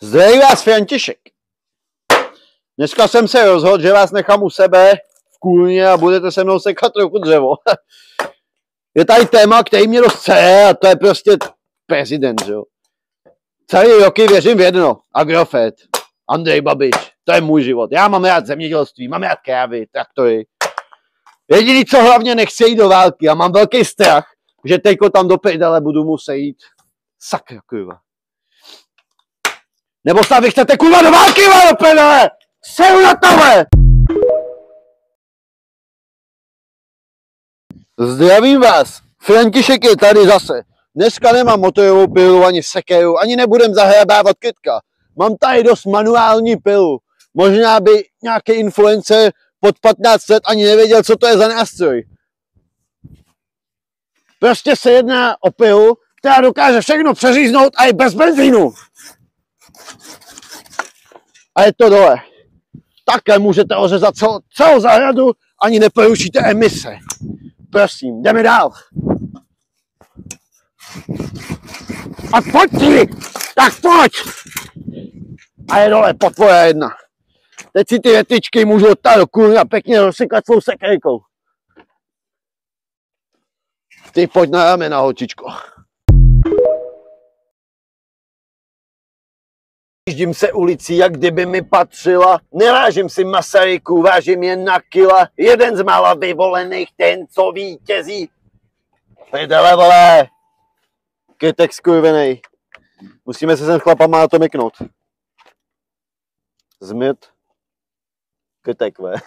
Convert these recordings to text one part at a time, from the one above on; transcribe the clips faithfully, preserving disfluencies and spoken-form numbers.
Zdraví vás František. Dneska jsem se rozhodl, že vás nechám u sebe v kůlně a budete se mnou sekat trochu dřevo. Je tady téma, který mě dost chce, a to je prostě prezident, jo. Celý roky věřím v jedno, Agrofert, Andrej Babiš, to je můj život. Já mám rád zemědělství, mám rád krávy, traktory. Jediný, co hlavně nechci jít do války a mám velký strach, že teďko tam do prdele budu muset jít. Sakra, kurva. Nebo snad vy chcete kurva do války, do prdele! Seru na tohle! Zdravím vás, František je tady zase. Dneska nemám motorovou pilu, ani sekeru, ani nebudem zahrabávat kytka. Mám tady dost manuální pilu. Možná by nějaký influencer pod patnáct let ani nevěděl, co to je za nástroj. Prostě se jedná o pilu, která dokáže všechno přeříznout a i bez benzínu. A je to dole. Takhle můžete ořezat celou, celou zahradu, ani neporušíte emise. Prosím, jdeme dál. A pojď si! Tak pojď! A je dole, potvoja jedna. Teď si ty větičky můžu odtát do kůlny a pěkně rozsykat svou sekerkou. Ty pojď na ramena, holčičko. Jíždím se ulicí, jak kdyby mi patřila. Nevážím si Masaryku, vážím jen na kila. Jeden z mála vyvolených, ten, co vítězí. Prdele, vole. Kytek skurvenej. Musíme se sem chlapama na to myknout. Zmrt. Kytek, ve.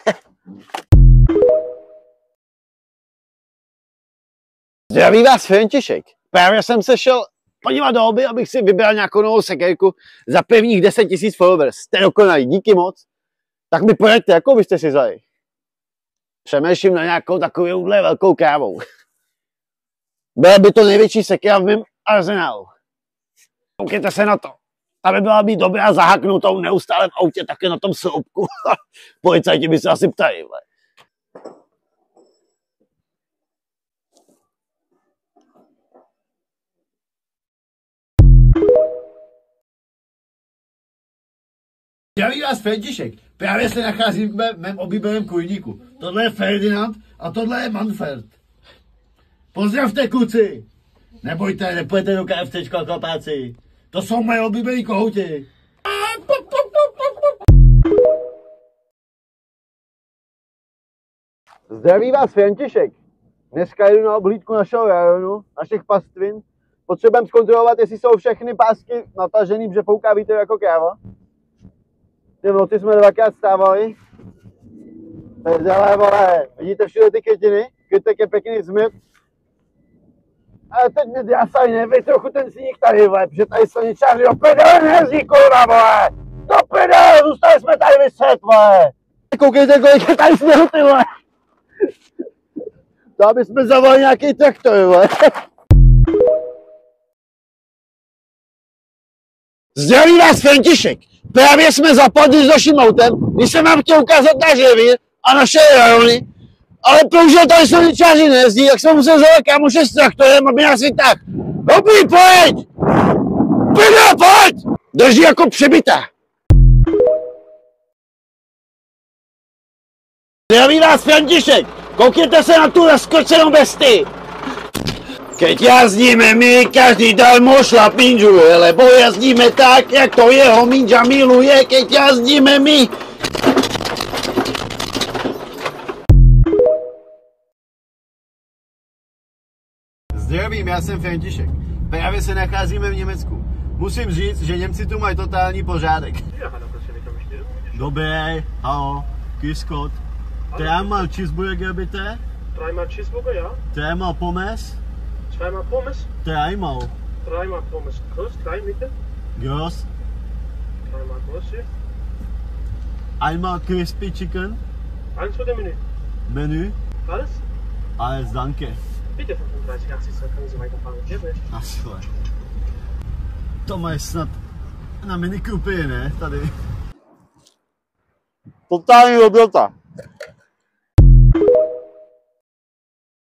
Zdraví vás František. Právě jsem se šel podívat do hobby, abych si vybral nějakou novou sekerku za prvních deset tisíc followers. Jste dokonalí, díky moc. Tak mi pojeďte, jakou byste si vzali? Přemýšlím na nějakou takovouhle velkou krávou. Byla by to největší sekera v mém arzenálu. Koukejte se na to. Ta by byla být dobrá zahaknutou neustále v autě, také na tom sloupku. Policajti by se asi ptali. Zdraví vás František. Právě se nacházím v mém oblíbeném kurníku. Tohle je Ferdinand a tohle je Manfred. Pozdravte, kluci! Nebojte, nepojďte do KFCčka, chlapáci. To jsou moje oblíbený kohouti. Zdraví vás František. Dneska jdu na oblídku našeho rajonu, našich pastvin. Potřebujeme zkontrolovat, jestli jsou všechny pásky natažený, protože fouká vítr jako kráva. Ty v noci jsme dvakrát stávali. Prdele, vole, vidíte všude ty kytiny? Kytek je pěkný zmrt. Ale teď mě drásaj neví trochu ten sníh tady, vole, protože tady silničáři do prdele nejezdí, kurva, vole! Do prdele, zůstali jsme tady vyset, vole! Koukejte, kolik je tady sněhu, ty vole! To aby jsme zavolali nějaký traktor, vole! Zdraví vás František! Právě jsme zapadli s naším autem, když jsem vám chtěl ukázat náš revír a naše rajony, ale použil tady silničáři nejezdí, jak jsem musel zavolat kámoše s traktorem, aby nás vytáhl. Dobrý, pojď! Pojď, pojď! Drží jako přibitá. Zdraví vás František! Koukněte se na tu rozkočenou bestii! Keď jazdíme my, každý dal mu šlap minžuje, lebo jazdíme tak, jak to jeho minža miluje, keď jazdíme my. Zdravím, já jsem František. Právě se nacházíme v Německu. Musím říct, že Němci tu mají totální pořádek. Dobré, halo, grüß Gott. Dreimal Cheeseburger bitte. Dreimal Cheeseburger, ja. Dreimal Pommes. Zweimal Pommes. Dreimal. Dreimal Pommes. Groß, klein, bitte. Groß. Dreimal groß hier. Einmal Crispy Chicken. Eins für den Menü. Menü. Alles? Alles, danke. Bitte fünfunddreißig achtzig, dann können Sie weiterfahren. Gerne. Ach so. To mají snad na minikupy, ne? Tady. Totální dobrota.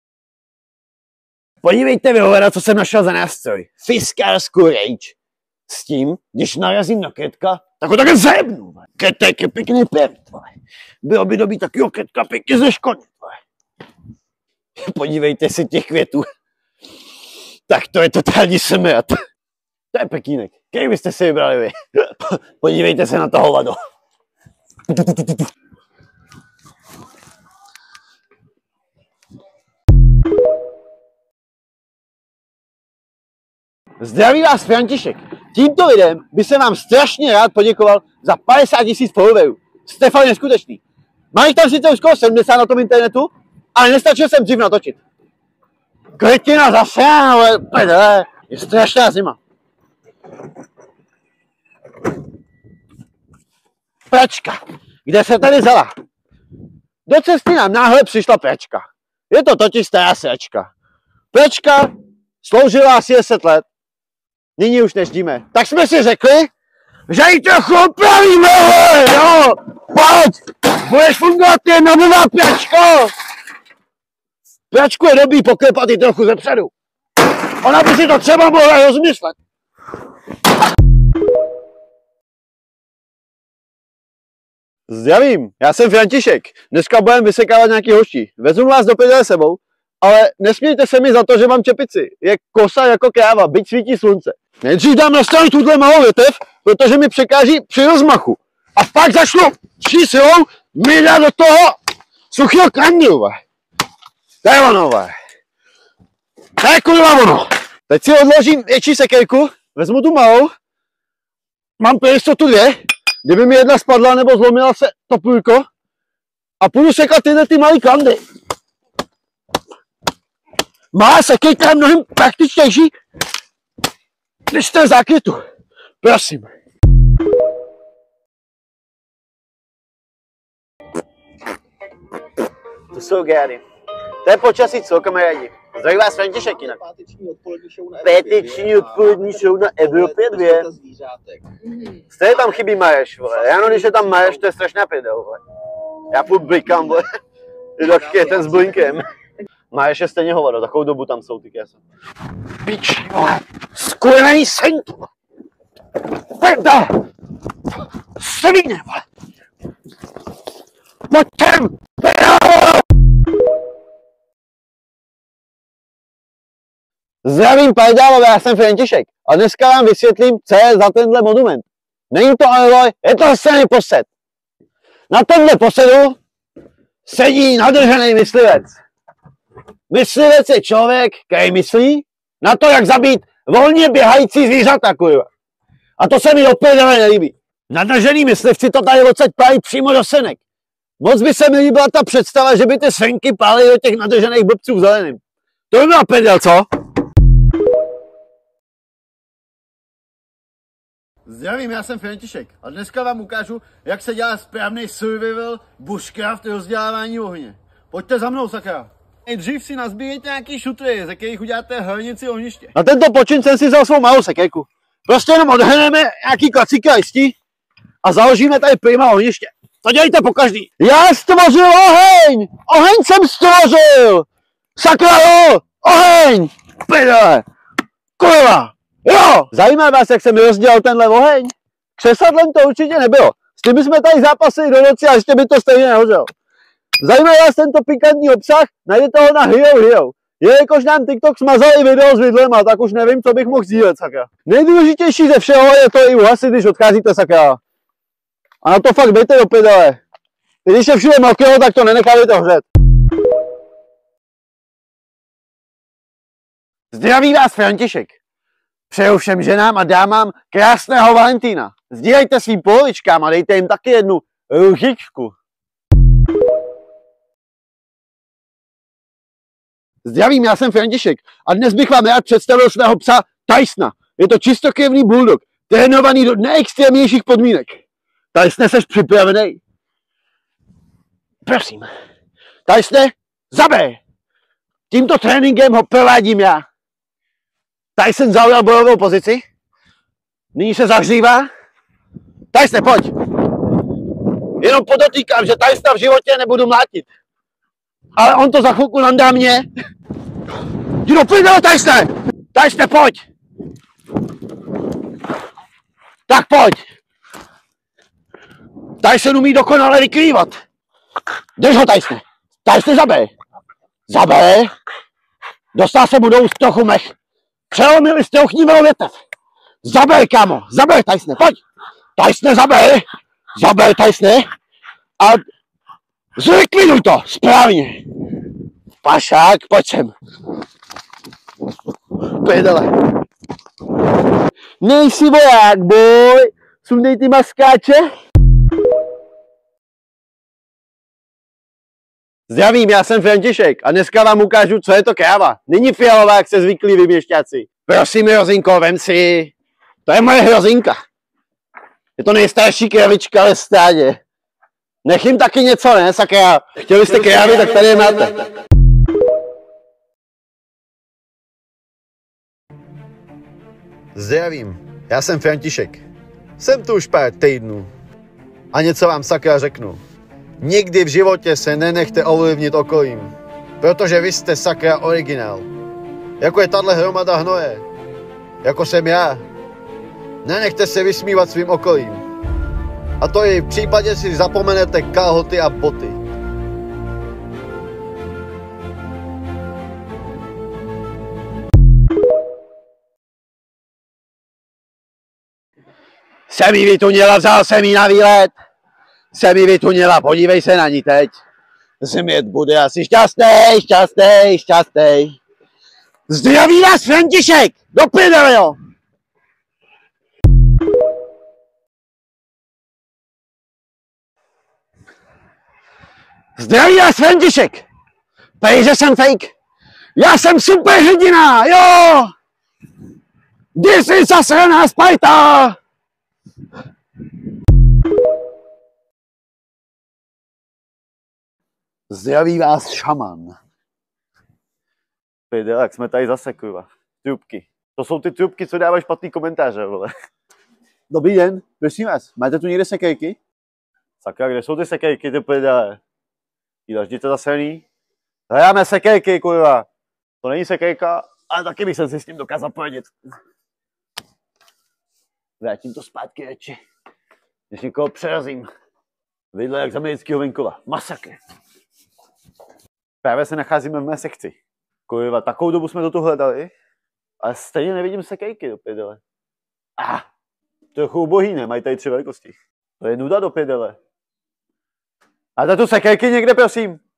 Podívejte, vyhovora, co jsem našel za nástroj. Fiskars Courage. S tím, když narazím na Ketka, tak ho takhle zajebnu. Ketek je pěkný pět. Bylo by dobít takového Ketka pěkně ze Škody. Podívejte si těch květů. Tak to je totální smrt. To je pekínek. Který byste si vybrali vy? Podívejte se na to hovado. Zdraví vás František. Tímto lidem by se vám strašně rád poděkoval za padesát tisíc followerů. Jste fakt neskutečný. Mám jich tam sice už skoro sedmdesát na tom internetu, ale nestačil jsem dřív natočit. Kretina zase, ale pedele, je strašná zima. Pračka. Kde se tady vzala? Do cesty nám náhle přišla pračka. Je to totiž stará sračka. Pračka sloužila asi deset let. Nyní už neždíme. Tak jsme si řekli, že ji trochu opravíme, jo! Pojď! Budeš fungovat jedna nová pračko! Pračku je dobrý poklepat i trochu zepředu. Ona by si to třeba mohla rozmyslet. Zdravím, já jsem František. Dneska budeme vysekávat nějaký hoští. Vezmu vás do prdele sebou, ale nesmějte se mi za to, že mám čepici. Je kosa jako kráva, byť svítí slunce. Nejdřív dám na stranu tuhle malou větev, protože mi překáží při rozmachu. A pak začnu vší silou mi dát do toho suchého kandru. To je ono, to je kurva ono. Teď si odložím větší sekérku, vezmu tu malou, mám pro jistotu dvě, kdyby mi jedna spadla nebo zlomila se to půlko a půjdu sekat tyhle ty malý kandry. Malá sekérka je mnohem praktičtější než ten zákrytu. Prosím. To jsou gády. To je počasí, co kamarádi. Zdraví vás František jinak. Páteční odpolední show na Evropě dvě. Stejně tam chybí Mareš, vole. Ráno, když je tam Mareš, to je strašná prdel, vole. Já půjdu blikám, vole. Je taky je ten s blinkem. Mareš je stejně hovado, takovou dobu tam jsou ty kesa. Piči, vole. Skurvený senky, vole. Prdel. Svině, vole. Pojďtem, prdel. Zdravím pajdálové, já jsem František a dneska vám vysvětlím, co je za tenhle monument. Není to aloj, je to strašný posed. Na tomhle posedu sedí nadržený myslivec. Myslivec je člověk, který myslí na to, jak zabít volně běhající zvířata, kurva. A to se mi opět nelíbí. Nadržený myslivci to tady odsaď pálí přímo do senek. Moc by se mi líbila ta představa, že by ty senky pálily do těch nadržených blbců v zeleným. To by byla prdel, co? Zdravím, já jsem František a dneska vám ukážu, jak se dělá správný survival bushcraft rozdělávání ohně. Pojďte za mnou, sakra. Nejdřív si nazbírejte nějaký šutry, ze kterých uděláte hranici ohniště. Na tento počin jsem si vzal svou malou sekéku. Prostě jenom odhrneme nějaký klacíky a listí a založíme tady prima ohniště. To dělejte po každý. Já stvořil oheň! Oheň jsem stvořil! Sakra jo! Oheň! Prdele! Kurva! Jo! Zajímá vás, jak jsem rozdělal tenhle oheň? Křesadlem to určitě nebylo. S tím jsme tady zápasili do noci a ještě by to stejně nehořelo. Zajímá vás tento pikantní obsah? Najdete ho na Hero Hero. Jelikož nám TikTok smazal i video s vidlema, tak už nevím, co bych mohl sdílet, sakra. Nejdůležitější ze všeho je to i uhasit, když odcházíte, sakra. A na to fakt bejte do prdele. Když je všude mokro, tak to nenechávajte hořet. Zdraví vás František. Přeju všem ženám a dámám krásného Valentína. Sdílejte svým polovičkám a dejte jim taky jednu ruchičku. Zdravím, já jsem František a dnes bych vám rád představil svého psa Tysona. Je to čistokrevný bulldog, trénovaný do nejextrémnějších podmínek. Tysone, seš připravený? Prosím. Tysone, zabij! Tímto tréninkem ho provádím já. Tyson zaujal bojovou pozici. Nyní se zahřívá. Tysone, pojď. Jenom podotýkám, že Tysona v životě nebudu mlátit. Ale on to za chvilku nandá mě. Jdi do prdele, Tysone! Tysone, pojď! Tak pojď! Tyson umí dokonale vykrývat. Drž ho, Tyson. Tyson zabij. Zabij. Dostal se mu do úst trochu mech. Přelomili jste ochnímilou větev. Zabij, kámo. Zabij, Tyson. Pojď. Tyson, zabij. Zabij, Tyson. A zlikviduj to. Správně. Pašák, pojď sem. Prdele. Nejsi voják, boj. Sundej ty maskáče. Zdravím, já jsem František a dneska vám ukážu, co je to kráva. Není fialová, jak se zvyklí vy měšťáci. Prosím, hrozinko, vem si. To je moje hrozinka. Je to nejstarší kravička ve stádě. Nech jim taky něco, ne, sakra? Chtěli jste krávy, tak tady je máte. Zdravím, já jsem František. Jsem tu už pár týdnů. A něco vám sakra řeknu. Nikdy v životě se nenechte ovlivnit okolím. Protože vy jste sakra originál. Jako je tahle hromada hnoje. Jako jsem já. Nenechte se vysmívat svým okolím. A to i v případě si zapomenete kalhoty a boty. Jsem jí vytunila, vzal jsem jí na výlet. Jsem jí vytunila, podívej se na ní teď. Smět bude asi šťastnej, šťastnej, šťastnej. Zdraví vás František! Do prdele, jo! Zdraví vás František! Prej, že jsem fake. Já jsem super hrdina, jo! This is zasraná Sparta! Zdraví vás šaman. Prdele, jak jsme tady zase, kurva. Trubky. To jsou ty trubky, co dávají špatný komentáře, vole. Dobrý den, prosím vás, máte tu někde sekejky? Sakra, kde jsou ty sekejky, ty prdele? Vždy to zasraný. Hledáme sekejky, kurva. To není sekejka, ale taky bych si s tím dokázal poradit. Vrátím to zpátky radši, než někoho přerazím. Vidle jak z amerického venkova. Masakr. Právě se nacházíme v mé sekci. Kurva, takovou dobu jsme to tu hledali, ale stejně nevidím sekejky do prdele. Ah, trochu ubohý, ne? Mají tady tři velikosti. To je nuda do prdele. A tu sekejky někde, prosím.